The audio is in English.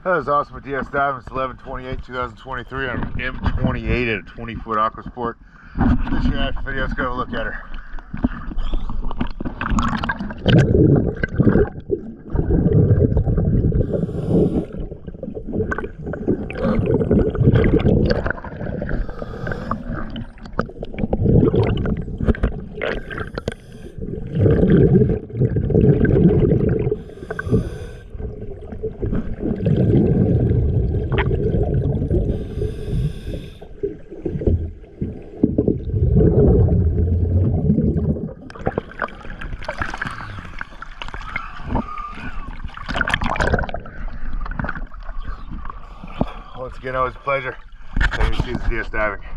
That was awesome with DS Diving. It's 11/28/2023 on M28 at a 20-foot aqua sport. This year after video, let's go have a look at her. Once again, always a pleasure. Thank you for DS Diving.